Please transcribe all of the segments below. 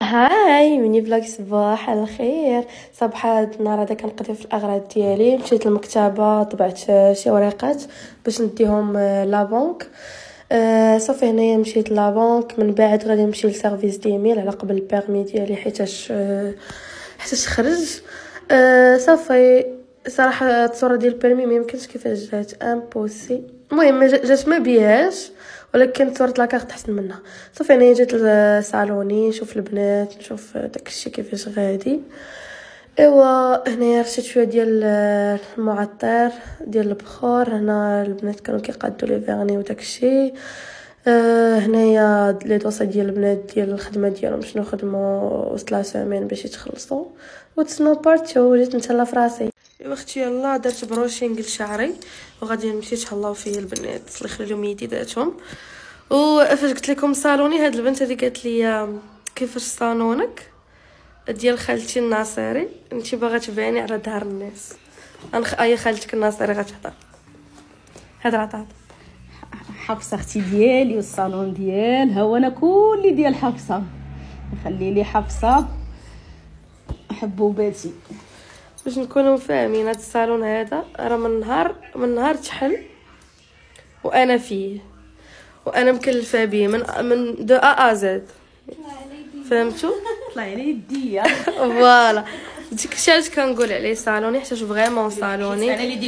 هاي ميني فلوج. صباح الخير. صباح هاد النهار هذا كنقضي في الاغراض ديالي. مشيت للمكتبه، طبعت شي وريقات باش نديهم لابونك. صافي هنايا مشيت لابونك، من بعد غادي نمشي لسيرفيس ديميل على قبل البيرمي ديالي حيتاش خرج. صافي صراحه الصوره ديال البيرمي ما يمكنش كيفاش جات امبوسي. المهم جات ما بيهاش، ولكن صورة لاكارت احسن منها. صافي انا جيت لصالوني نشوف البنات، نشوف داكشي كيفاش غادي. ايوا هنايا رشيت شويه ديال المعطر ديال البخور. هنا البنات كانوا كيقادوا لي فيرني وداكشي. هنايا لي دوسا ديال البنات ديال الخدمه ديالهم شنو خدموا وسط لا سيمين باش يتخلصوا. وتسنو بارتو جيت نتهلا في راسي. ايوا اختي يلا درت بروشينغ لشعري وغادي نمشي نتهلاو فيه البنات، الله يخلي لهم يديداتهم. وفاش قلت لكم صالوني، هاد البنت هذه قالت لي كيفاش صالونك ديال خالتي الناصري، انت باغا تباني على ظهر الناس. اي خالتك الناصري غتهضر، هضره عطات. حفصه اختي ديالي والصالون ديالها وانا كلي ديال حفصه. خلي لي حفصه حبوباتي. باش نكونوا فاهمين، هاد الصالون هذا راه من نهار تحل وانا فيه، وانا مكلفه به من دو ا زد. فهمتوا؟ طلعي لي يديا. فوالا ديك علاش كنقول عليه صالوني، حيت فريمون صالوني. انا لي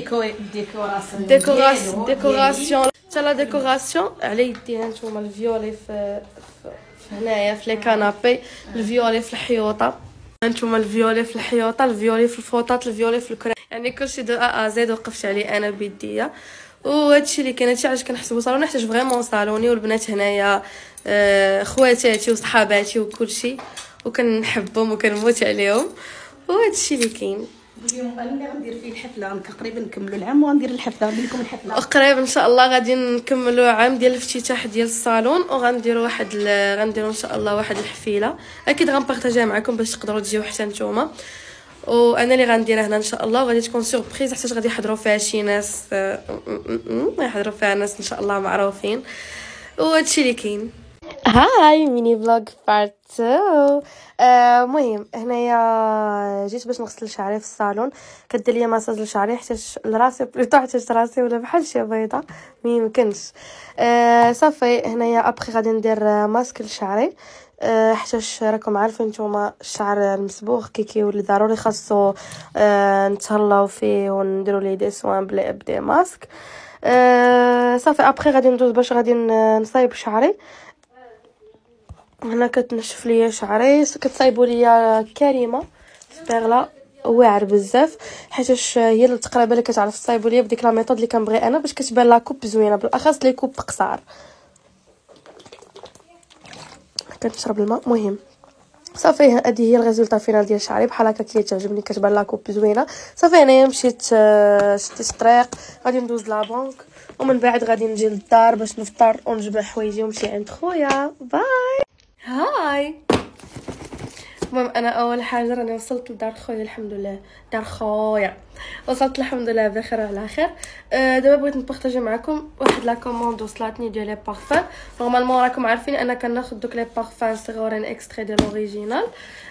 ديكوراسيون حتى لا ديكوراسيون على يديها. نتوما الفيولي في هنايا في لي كانابي، الفيولي في الحيوطه، نتوما الفيولي في الحيوطه، الفيولي في الفوطات، الفيولي في الكرا، يعني كلشي دو ا زد وقفت عليه انا بيديا. وهادشي اللي كاين، هادشي علاش كنحسبو صالوني، حيت فريمون صالوني. والبنات هنايا خواتاتي وصحاباتي وكلشي، وكنحبهم وكنموت عليهم، وهادشي اللي كاين. اليوم انا اللي غندير فيه الحفله، قريبا نكملوا العام وغندير الحفله. غندير لكم الحفله قريب ان شاء الله. غادي نكملوا عام ديال الافتتاح ديال الصالون، وغنديروا غنديروا ان شاء الله واحد الحفيله اكيد غنبارطاجيها معكم باش تقدروا تجيو حتى نتوما. وانا اللي غنديرها هنا ان شاء الله، وغادي تكون سوربريز حيت غادي يحضروا فيها شي ناس، يحضروا فيها ناس ان شاء الله معروفين، وهادشي اللي كاين. هاي ميني فلوغ بارت 2. المهم هنايا جيت باش نغسل شعري في الصالون. كدير ليا مساج لشعري حتى لراسي بليطو، حتى راسي ولا بحال شي بيضه ما يمكنش. صافي هنايا ابخي غادي ندير ماسك لشعري، حيت راكم عارفين نتوما الشعر المصبوغ كيولي ضروري خاصو نتهلاو فيه ونديروا ليه دي سوان بلي ماسك. صافي ابخي غادي ندوز باش غادي نصايب شعري. هنا كتنشف ليا شعري، كتصايبوا ليا كريمه سبيرلا واعر بزاف، حيتاش هي اللي تقريبا اللي كتعرف تصايبوا ليا بديك لا ميثود اللي كنبغي انا باش كتبان لا كوب زوينه، بالاخص لي كوب قصار. كنشرب الماء. مهم صافي هذه هي الريزولطا فينال ديال شعري، بحال هكا كيتعجبني، كتبان لا كوب زوينه. صافي انايا مشيت شتي الطريق، غادي ندوز لابونك، ومن بعد غادي نجي للدار باش نفطر ونجمع حوايجي ونمشي عند خويا. باي. هاي. المهم انا اول حاجه راني وصلت لدار خويا، الحمد لله. دار خويا وصلت الحمد لله بخير وعلى خير. دابا بغيت نبارطاجي معكم واحد لا كوموند وصلتني ديال لي بارفان. نورمالمون راكم عارفين انا كناخذ دوك لي بارفان صغورين اكستري ديال الاوريجينال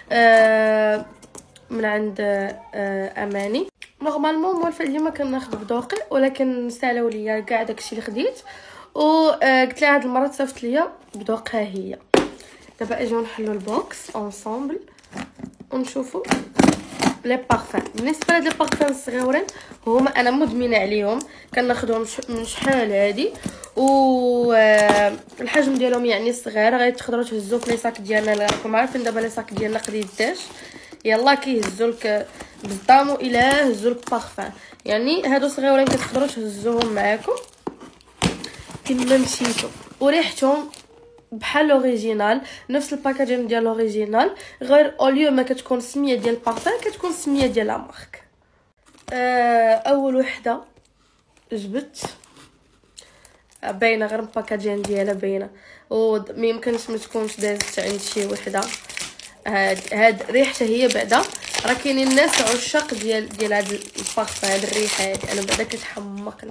من عند اماني. نورمالمون موالفه اليوم كناخذ بذوقي، ولكن سالاو ليا كاع داكشي اللي خديت، وقلت لها هاد المره صيفط ليا بذوقها هي. دابا اجيو نحلو البوكس اونصومبل ونشوفوا لي بارفان. بالنسبه لهاد لي بارفان الصغيورين هما انا مدمنه عليهم، كناخذهم من شحال هادي، و الحجم ديالهم يعني صغير، غادي تقدروا تهزوا في لي صاك ديالنا. راكم عارفين دابا لي صاك ديالنا قديداش، يلا كيهزوا لك بالضامو الى هزوا لك بارفان. يعني هادو صغيورين كتقدروا تهزوهم معاكم كما مشيتو، وريحتهم بحال اوريجينال، نفس الباكاجين ديال اوريجينال، غير اوليو ما كتكون سميه ديال البارفان كتكون سميه ديال لا مارك. اول وحده جبت باينه غير الباكاجين ديالها باينه، وما يمكنش ما تكونش دازت عند شي وحده. هاد ريحتها هي بعدا، راه كاينين الناس عشاق ديال هاد البارفان، هاد الريحه هادي انا بعدا كتحمقني.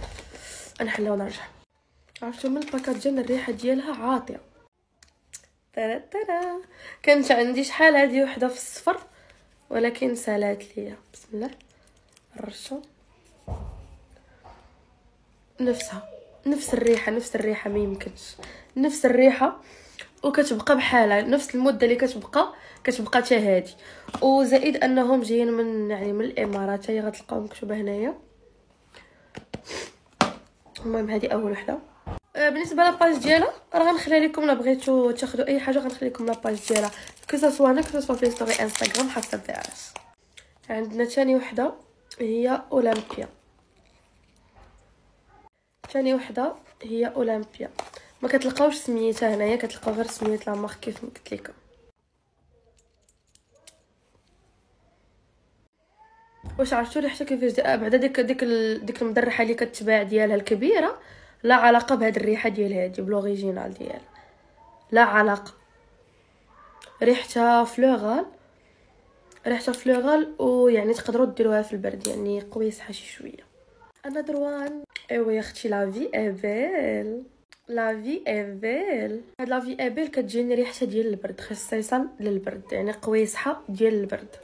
نحلها ونرجع. عرفتوا من الباكاجين الريحه ديالها عاطيه، ترى كانت عندي شحال هذه وحده في الصفر ولكن سالات ليا. بسم الله الرشه نفسها نفس الريحه ما يمكنش نفس الريحه وكتبقى بحالها نفس المده اللي كتبقى حتى هادي. وزائد انهم جايين من يعني من الامارات. هي غتلقاو مكتوبه هنايا. المهم هذه اول وحده. بالنسبه لاباج ديالها راه غنخلي لكم الا بغيتو تاخذوا اي حاجه غنخلي لكم لاباج ديالها كو سوا هنا كو سوا في ستوري انستغرام حسب الدراج. عندنا ثاني وحده هي اولمبيا. ثاني وحده هي اولمبيا. ما كتلقاوش سميتها هنايا كتلقاو غير سميت لا مارك كيف قلت لكم. واش عرفتوا ريحتها كيفاش بعدا ديك المدرحه اللي كتباع ديالها الكبيره لا علاقه بهاد الريحه ديال هادي بلوريجينال ديالها لا علاقه. ريحتها فلوغال ويعني تقدروا ديروها في البرد يعني قويصه شي شويه. انا دروان ايوا يا اختي لا في ابل هاد لا في ابل كتجيني ريحتها ديال البرد خصيصا للبرد يعني قويصحه ديال البرد.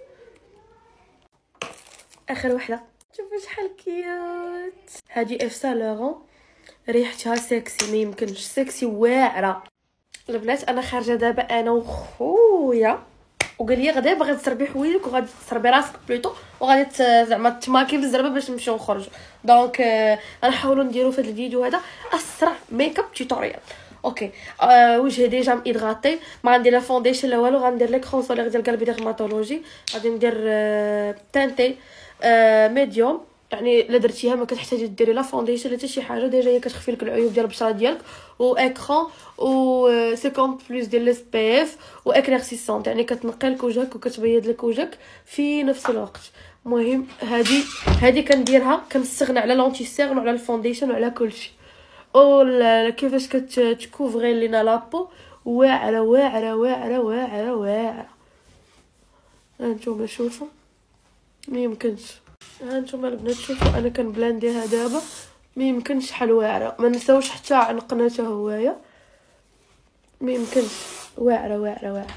اخر وحده شوفوا شحال كيوت. هذه اف سان لورون ريحتها سكسي ما يمكنش سكسي واعره. البنات انا خارجه دابا انا وخويا وقال لي غدا باغي تسربي حوايجك وغادي تسربي راسك بلوطو وغادي زعما تماكي بالزربه باش نمشيو نخرجوا. دونك غنحاولوا نديروا في هذا الفيديو هذا اسرع ميك اب توتوريال. اوكي وجهي ديجا ميدغاطي ما غندير لا فونديشن لا والو. غندير لي كونسولير ديال قلبي ديرماتولوجي. غادي ندير تانتي ميديوم يعني الا درتيها ما كتحتاجي ديري لا فونديشن حتى شي حاجه ديجا هي كتخفي لك العيوب ديال البشره ديالك واكران و 50 بلس ديال الاس بي اف واكليرسيسونت يعني كتنقي لك وجهك وكتبيض لك وجهك في نفس الوقت. المهم هذه كنديرها كنستغنى على لونتي سيرن وعلى الفونديشن وعلى كلشي. او كيفاش كتكوفري لينا لابو واعره واعره واعره واعره واعره. هانتوما شوفوا ما يمكنش. هانتوما البنات شوفوا انا كنبلانديها دابا ما يمكنش شحال واعره. ما نساوش حتى عنقنا حتى هوايه ما يمكنش واعره واعره واعره.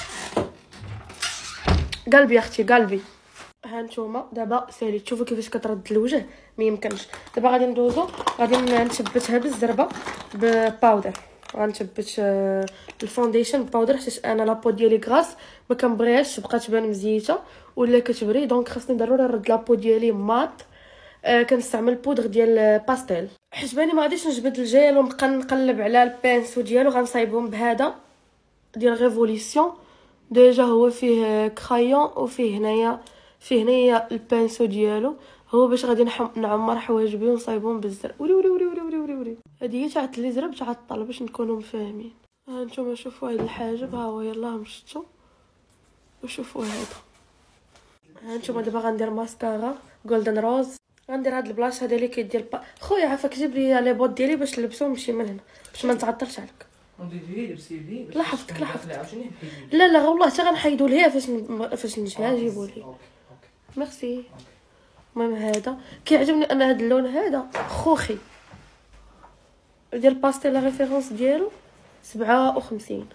قلبي يا اختي قلبي. هانتوما دابا سالي تشوفوا كيفاش كترد الوجه ما يمكنش. دابا غادي ندوزو غادي نثبتها بالزربه بباودر. غنثبت الفونديشن باودر حيت انا لابو ديالي غراس ما كنبغيهاش تبقى تبان مزيته ولا كتبري. دونك خاصني ضروري نرد لابو ديالي مات. كنستعمل بودغ ديال باستيل حيت بالي ما غاديش نجبد الجيل ونبقى نقلب على البانسو ديالو. غنصايبهم بهذا ديال ريفوليسيون ديجا هو فيه كرايون وفيه هنايا البانسو ديالو هو باش غادي نعمر حواجبي ونصايبهم بالزر. وري وري وري وري وري وري هذه هي تاع اللي زرب تاع الطل باش نكونوا مفاهمين. ها نتوما شوفوا هذا الحاجب ها هو يلاه مشتو وشوفوا هذا. ها نتوما دابا غندير ماسكارا جولدن روز. غندير هاد البلاش هذا اللي كيدير خويا عافاك جيب لي لي بوط ديالي باش نلبسو ونمشي من هنا باش ما نتعطلش عليك. لا حفتك لا والله حتى غنحيدو ليها فاش نجي نجيبو لي. ميرسي. المهم هذا كيعجبني انا هذا اللون هذا خوخي ديال باستيل. لا ريفيرونس ديالو 57.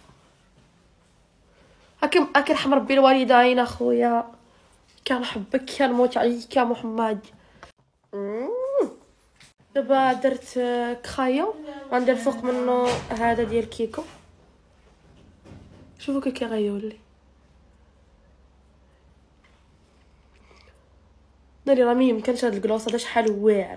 هاكي رحم ربي الوالدين اخويا كنحبك كنموت عليك يا محمد. دابا درت كرايون غندير فوق منه هذا ديال كيكو. شوفوا كي كيغيولي ناري راه ميمكنش هاد الكلوص هذا شحال واعر.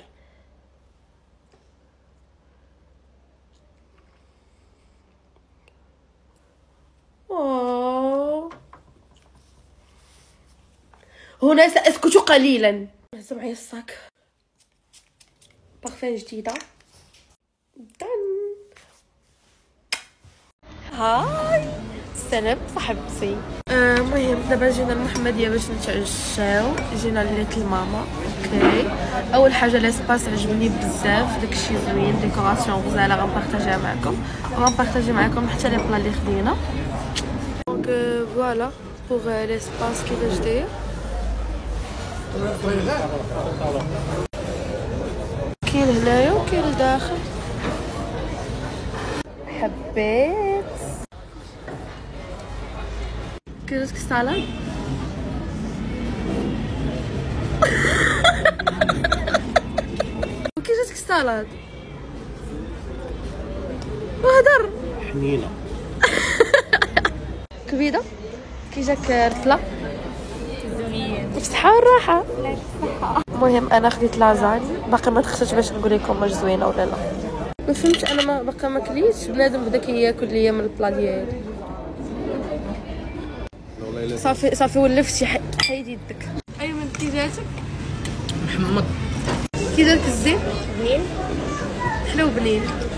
هنا سأسكت قليلا. هز معايا الصاك بارفان جديده هاي سلام صاحبتي. المهم دابا جينا المحمديه باش نتعشاو. جينا لليت الماما. اوكي اول حاجه لاسباس عجبني بزاف داكشي زوين ديكوراسيون غزاله غنبارطاجيها معكم وغنبارطاجي معكم حتى لي بلا اللي خدينا. دونك فوالا بوغ لاسباس كيفاش داير. كاين هنايا وكاين لداخل. حبيت كي جاتك السلطه؟ كي جاتك السلطه؟ وهدر حنينه. كبيده كي جاك رطله؟ زوين بالصحه والراحه. المهم انا خديت لازاني باقي ما دخلتش باش نقول لكم واش زوينه ولا لا. ما فهمتش انا ما باقي ما كليتش. بنادم بدا كياكل ليا من البلا ديالي. صافي ولفتي حيدي يدك. ايمن كي جاتك؟ محمد كي دارك الزين؟ بنين حلو بنين.